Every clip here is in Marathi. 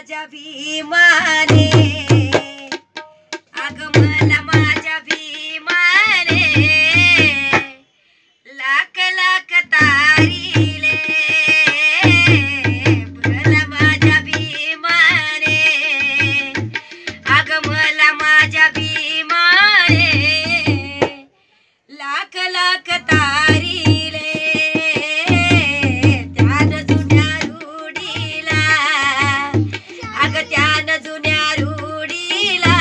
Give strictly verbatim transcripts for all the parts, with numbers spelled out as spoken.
माझ्या भीमाने, अग मला माझ्या भीमाने लाख लाख तारीले, मला माझ्या भीमाने, अग मला माझ्या भीमाने लाख लाख तारीले, त्यान जुन्या रूढीला, अग त्यान जुन्या रूढीला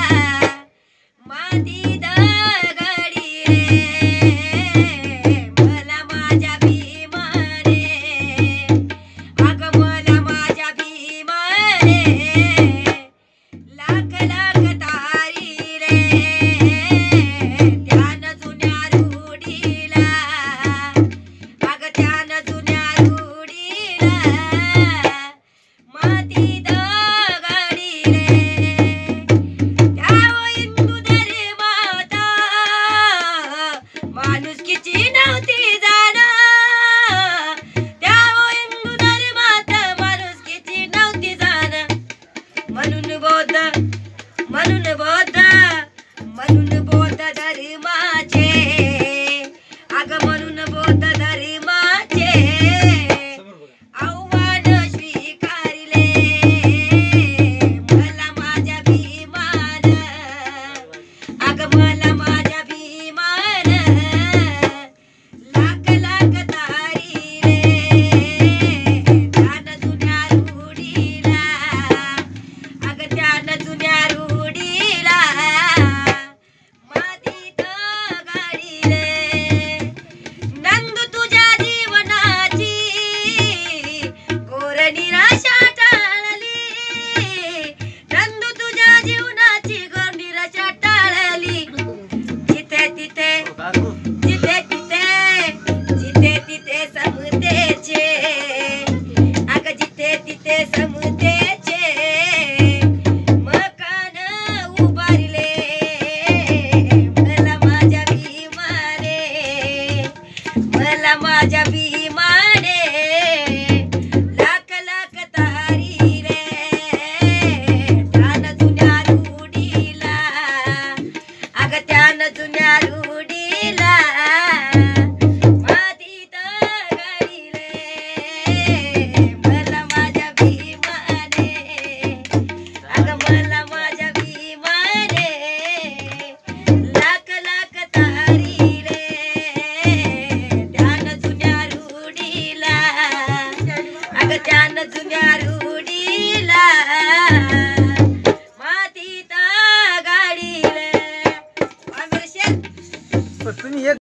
माती दगडी रे, मला माझ्या भीमाने, अग मला माझ्या भीमाने लाख लाख तारी रे, त्यान जुन्या रूढीला, अग त्यान जुन्या रूढीला माती दगडी रे, त्या हिंदू धर्मात माणुसकीची नव्हती जाण, त्या हिंदू धर्मात माणुसकीची नव्हती जाण, म्हणून बौद्ध म्हणून बौद्ध म्हणून बौद्ध धर्माचे, अग म्हणून बौद्ध धर्माचे आव्हान स्वीकारले, मला माझ्या भीमान, अग मला माझ्या भीमान लाख लाख तारी रे, त्यान जुन्या रूढीला, अग त्यान जुन्या रूढीला माती दगडी रे, नंदू तुझ्या जीवनाची घोर निराशा टाळली, नंदू तुझ्या जीवनाची घोर निराशा टाळली, जिथे तिथे जिथे तिथे जिथे तिथे समतेचे, अग जिथे तिथे समतेचे मकान उभारले, मला माझ्या भीमाने, मला माझ्या भीमाने लाख लाख तारी रे, त्यान जुन्या रूढीला, अग त्यान जुन्या रूढीला माती दगडी रे, मला माझ्या भीमाने, अग मला माझ्या भीमाने लाख लाख तारी रे, त्यान जुन्या रूढीला, अग त्यान जुन्या रूढीला माती दगडी रे. तुम्ही एक